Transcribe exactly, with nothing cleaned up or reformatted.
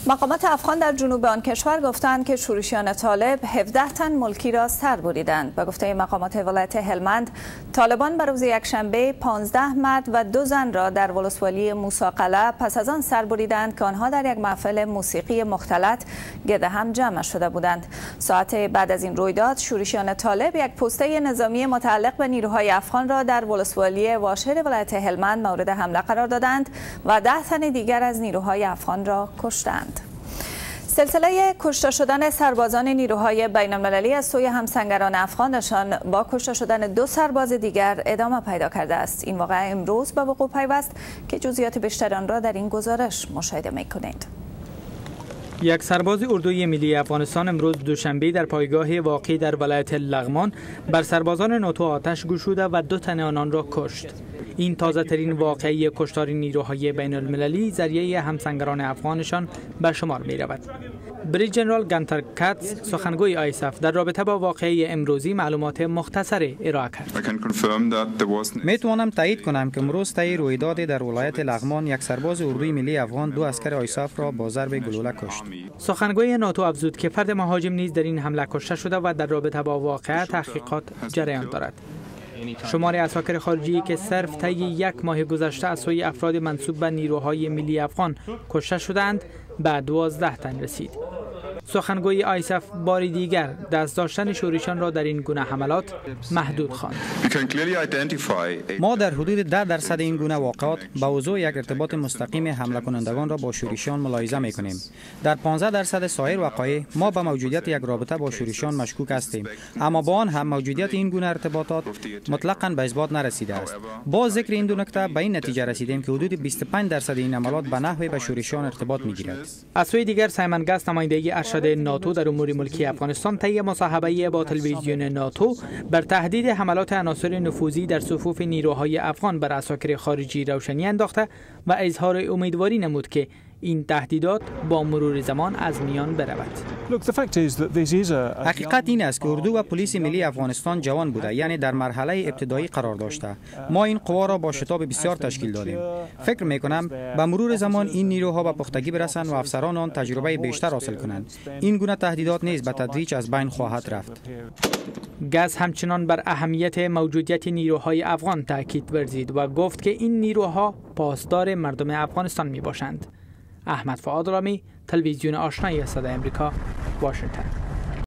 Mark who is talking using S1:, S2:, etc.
S1: مقامات افغان در جنوب آن کشور گفتند که شورشیان طالب هفده تن ملکی را سر بریدند. به گفته مقامات ولایت هلمند، طالبان به روز یکشنبه پانزده مرد و دو زن را در ولسوالی موسی-قلعه پس از آن سر بریدند که آنها در یک محفل موسیقی مختلط گرد هم جمع شده بودند. ساعت بعد از این رویداد، شورشیان طالب یک پوسته نظامی متعلق به نیروهای افغان را در ولسوالی واشهر ولایت هلمند مورد حمله قرار دادند و ده تن دیگر از نیروهای افغان را کشتند. سلسله کشته شدن سربازان نیروهای بین المللی از سوی همسنگران افغانشان با کشته شدن دو سرباز دیگر ادامه پیدا کرده است. این واقعه امروز به وقوع پیوست که جزئیات بیشتر آن را در این گزارش مشاهده می‌کنید.
S2: یک سرباز اردوی ملی افغانستان امروز دوشنبه در پایگاه واقع در ولایت لغمان بر سربازان ناتو آتش گشوده و دو تن آنان را کشت. این تازه ترین واقعه کشتار نیروهای بین المللی ذریعه همسنگران افغانشان به شمار می رود. بریج جنرال گانتر کاتس، سخنگوی آیساف، در رابطه با واقعه امروزی معلومات مختصری ارائه کرد.
S3: می توانم تایید کنم که امروز طی رویداد در ولایت لغمان یک سرباز اردوی ملی افغان دو عسکر آیساف را با ضرب گلوله کشت.
S2: سخنگوی ناتو افزود که فرد مهاجم نیز در این حمله کشته شده و در رابطه با واقعه تحقیقات جریان دارد. شمار عساکر خارجی که صرف طی یک ماه گذشته از سوی افراد منسوب به نیروهای ملی افغان کشته شدند به دوازده تن رسید. سخنگوی آیساف بار دیگر دست داشتن شورشیان را در این گونه حملات محدود خواند.
S3: ما در حدود ده درصد این گونه واقعات با وضوح یک ارتباط مستقیم حمله کنندگان را با شورشیان ملاحظه می کنیم. در پانزده درصد سایر وقایع ما به موجودیت یک رابطه با شورشیان مشکوک هستیم، اما با آن هم موجودیت این گونه ارتباطات مطلقاً به اثبات نرسیده است. با ذکر این دو نکته به این نتیجه رسیدیم که حدود بیست و پنج درصد این عملات به نحوی به شورشیان ارتباط میگیرد.
S2: از سوی دیگر سایمن گاس، نماینده ارشد ناتو در امور ملکی افغانستان، طی مصاحبه با تلویزیون ناتو بر تهدید حملات عناصر نفوذی در صفوف نیروهای افغان بر عساکر خارجی روشنی انداخته و اظهار امیدواری نمود که این تهدیدات با مرور زمان از میان برود.
S3: حقیقت این است که اردو و پلیس ملی افغانستان جوان بوده، یعنی در مرحله ابتدایی قرار داشته. ما این قوا را با شتاب بسیار تشکیل دادیم. فکر می کنم به مرور زمان این نیروها به پختگی برسند و افسران آن تجربه بیشتر حاصل کنند. این گونه تهدیدات نیز به تدریج از بین خواهد رفت.
S2: گاز همچنان بر اهمیت موجودیت نیروهای افغان تاکید ورزید و گفت که این نیروها پاسدار مردم افغانستان می باشند. احمد فواد رامی، تلویزیون آشنای صدای امریکا، واشنگتن.